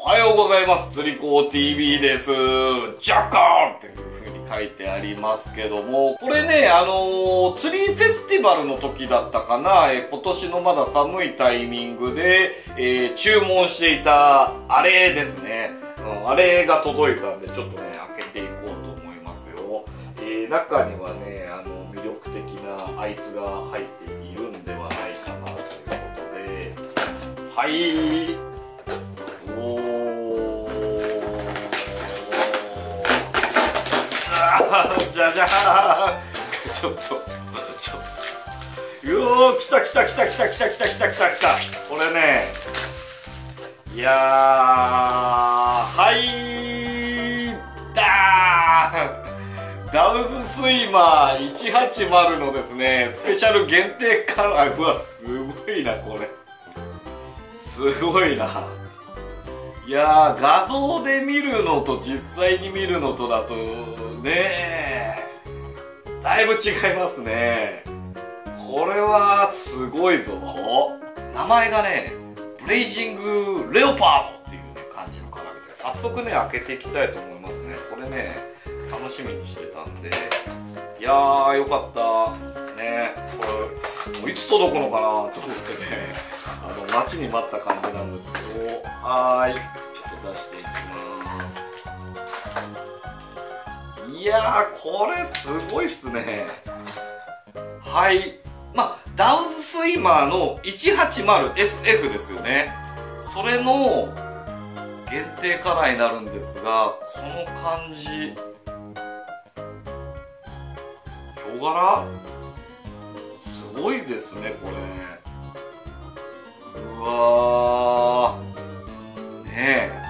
おはようございます。釣り子 TV です。ジャッカーっていう風に書いてありますけども、これね、釣りフェスティバルの時だったかな、今年のまだ寒いタイミングで、注文していたあれですね。あれが届いたんで、ちょっとね、開けていこうと思いますよ。中にはね、魅力的なあいつが入っているんではないかなということで、はい。じゃじゃーんちょっとうおー、来たこれね、いやー、はいだーダウズスイマー180のですね、スペシャル限定カラー。うわ、すごいな、これすごいな。いやー、画像で見るのと実際に見るのとだとね、だいぶ違いますね。これはすごいぞ。名前がね、ブレイジングレオパードっていう、ね、感じのカラーで、早速ね開けていきたいと思いますね。これね、楽しみにしてたんで、いやー、よかったね。これもういつ届くのかなと思ってね、待ちに待った感じなんですけど、はーい、ちょっと出していきます。いやー、これすごいっすね。はい、ダウズスイマーの 180SF ですよね。それの限定カラーになるんですが、この感じ、ヒョウ柄すごいですね、これ。うわー、ねえ、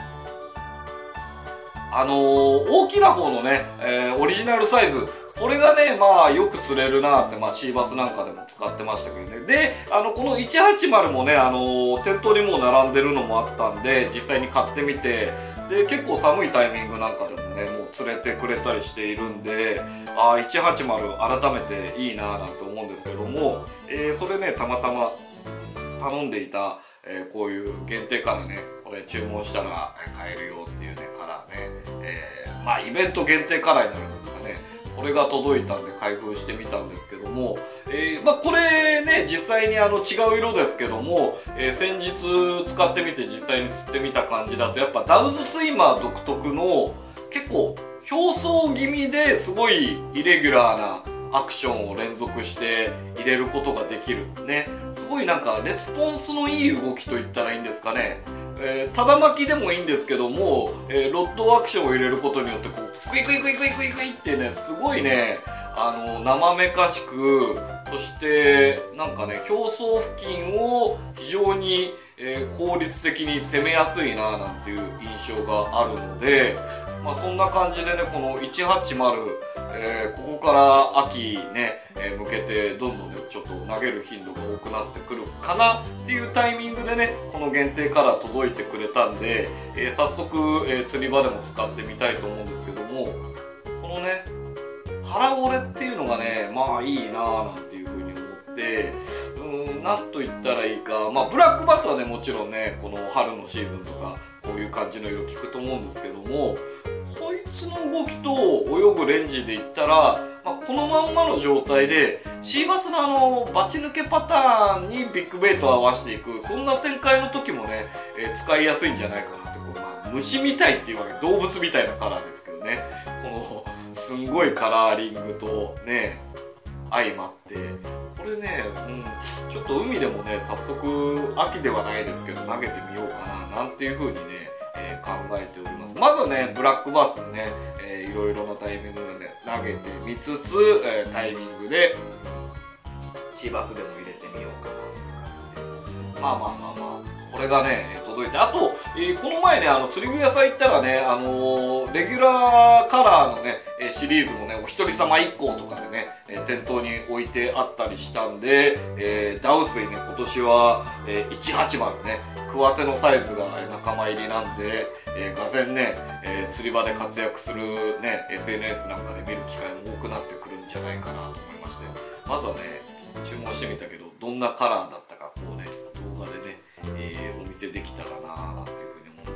大きな方のね、オリジナルサイズ、これがね、まあよく釣れるなって、シーバスなんかでも使ってましたけどね。で、この180もね、店頭にもう並んでるのもあったんで、実際に買ってみて、で、結構寒いタイミングなんかでもね、もう釣れてくれたりしているんで、180改めていいなぁなんて思うんですけども、それね、たまたま頼んでいた、こういう限定カラーね、これ注文したら買えるよっていうね、カラーね、イベント限定カラーになるんですかね。これが届いたんで開封してみたんですけども、これね、実際に違う色ですけども、先日使ってみて実際に釣ってみた感じだと、やっぱダウズスイマー独特の結構表層気味ですごいイレギュラーなアクションを連続して入れることができるね。すごいなんかレスポンスのいい動きといったらいいんですかね。ただ巻きでもいいんですけども、ロッドアクションを入れることによってこうクイってね、すごいね、生めかしく、そしてなんかね、表層付近を非常に、効率的に攻めやすいななんていう印象があるので、そんな感じでね、この180、ここから秋ね、向けてどんどんね、ちょっと投げる頻度が多くなってくるかなっていうタイミングでね、この限定カラー届いてくれたんで、早速、釣り場でも使ってみたいと思うんですけども、このね、腹折れっていうのがね、いいなぁなんていうふうに思って、なんと言ったらいいか、ブラックバスはね、もちろんね、この春のシーズンとか、こういう感じの色効くと思うんですけども、こいつの動きと泳ぐレンジで言ったら、このまんまの状態でシーバスのバチ抜けパターンにビッグベイトを合わせていく、そんな展開の時もね、使いやすいんじゃないかなって。虫みたいっていうわけ、動物みたいなカラーですけどね、このすんごいカラーリングとね相まって、これね、ちょっと海でもね、早速秋ではないですけど投げてみようかななんていう風にね、考えております。まずね、ブラックバスね、いろいろなタイミングで、ね、投げてみつつ、タイミングでシーバスでも入れてみようかなという感じです。これがね、届いて、あと、この前ね、釣り具屋さん行ったらね、レギュラーカラーのね、シリーズもね、お一人様1個とかでね、店頭に置いてあったりしたんで、ダウスイね、今年は、180ね、食わせのサイズが仲間入りなんで、がぜんね、釣り場で活躍するね、SNS なんかで見る機会も多くなってくるんじゃないかなと思いまして、まずはね、注文してみたけど、どんなカラーだったか、こうね、動画でね、お見せできたらなぁなんていうふうに思うんですけども、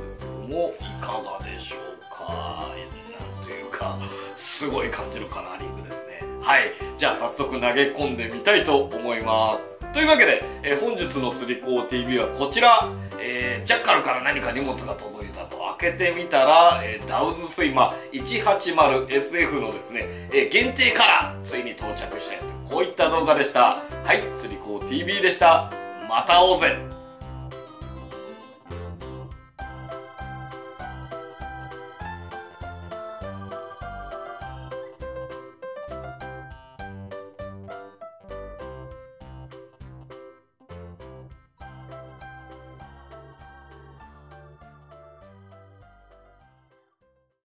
もいかがでしょうか。なんというかすごい感じのカラーリングですね。はい、じゃあ早速投げ込んでみたいと思います。というわけで、本日の釣り子 TV はこちら、ジャッカルから何か荷物が届いたぞ。開けてみたら、ダウズスイマー 180SF のですね、限定カラーついに到着したよと、こういった動画でした。はい、釣り子 TV でした。また会おうぜ。